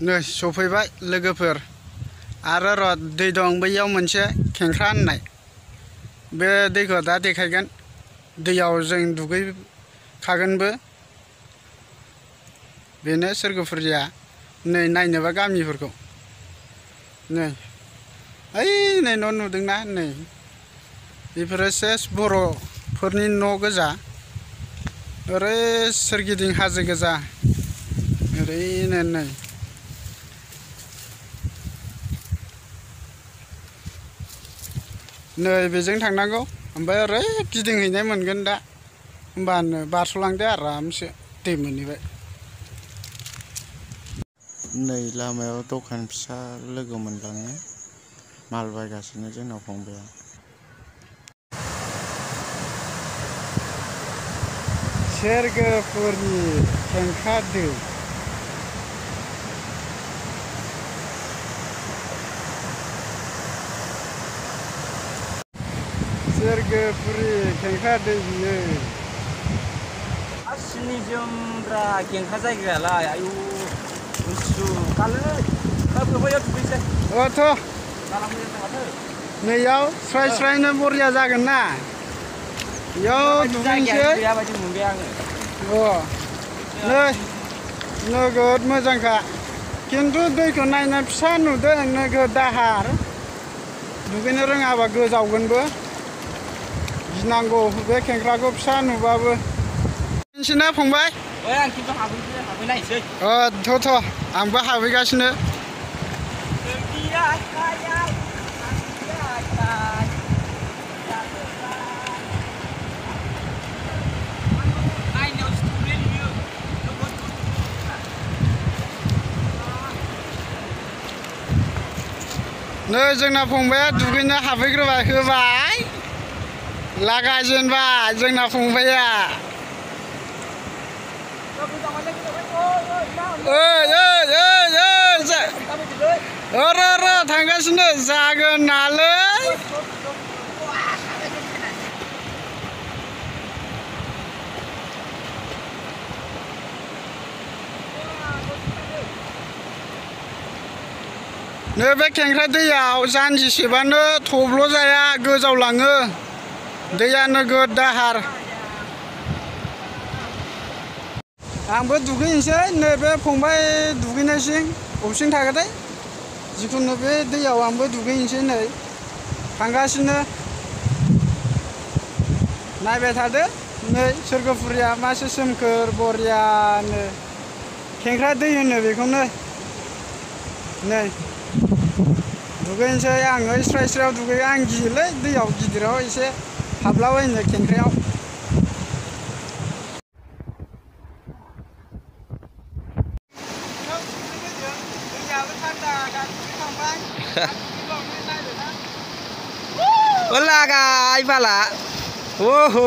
नै सफैबाय लोगोफोर आरो र' दै दं बैयाव मोनसे खेंख्रा होननाय बे दैखौ दा देखायगोन दैयाव जों दुगैखागोनबो बेनो सोरगोफुरिया नै नायनोबा गामिफोरखौ नै ओइ नै न' नुदोंना नै बेफोरो सेस बर'फोरनि न' गोजा ओरै सोरगिदिं हाजो गोजा ओरैनो नै नै बेजों थांनांगौ ओमफ्राय ओरै गिदिंहैनाय मोनगोन दा होमबानो बारस'लांदो आरामसे दै मोनहैबाय नै लामायाव दखान फिसा लोगो मोनलाङो माल बायगासिनो जोंनाव फंबाया सोरगोफुरनि खेंख्रा दै सोरगोफुरि खेंख्रा दै बियो निजोमब्रा खेंख्रा जायगायालाय आयु गुसु कालै बैयाव दुगैसै अथ' नैयाव स्राय स्रायनो बरिया जागोन ना बेयाव दुगैनोसै नै नोगोद मोजांखा खिन्थु दैखौ नायना फिसा नुदों नोगोद दाहार दुगैनो रोङाबा गोजावगोनबो गिनांगौ बे खेंख्राखौ फिसा नुबाबो मिथिना फंबाय आं खिन्थु हाबहैनायसै थ' आंबो हाबहैगासिनो नै जोंना फंबाया दुगैनो हाबहैग्रोबाय होबाय लागायजेनबाय जोंना फंबाया र' थांगासिनो जागोन नालै नै बे खेंख्रा दैयाव जानजिसेबानो थब्ल' जाया गोजावलाङो दैया नोगोद दाहार आंबो दुगैनोसै नैबे फंबाय दुगैनायसिं बबेसिम थागोनथाय जिखुनु बे दैयाव आंबो दुगैनोसै नै थांगासिनो नायबाय थादो नै सोरगोफुरिया मासे सोमखोर बरियानो खेंख्रा दै होनो बेखौनो नै दुगैनोसै आङो स्राय स्रायाव दुगैयो आं गियोलै दैयाव गिदिराव एसे हाबलाबायनो खेंख्रायाव लागाय बाला ओहो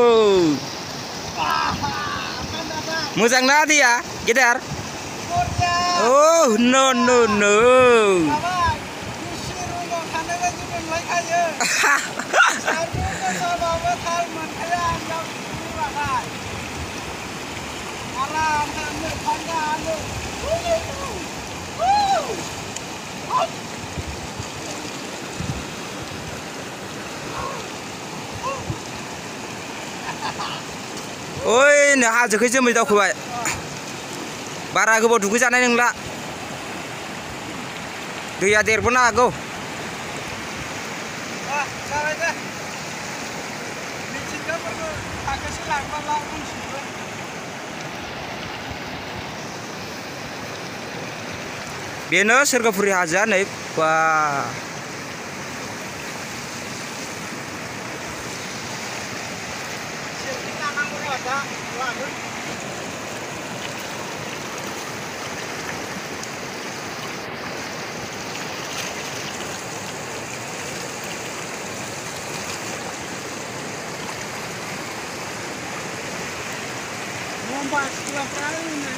मोजां ना दैया गेदेर oh no no no oi नै हाजोखै जोमै दावखोबाय बारा गोबाव दुगै जानाय नंला दैया देरबोनो हागौ बेनो सोरगोफुरि हाजोआ नै बा Lomba 2 kali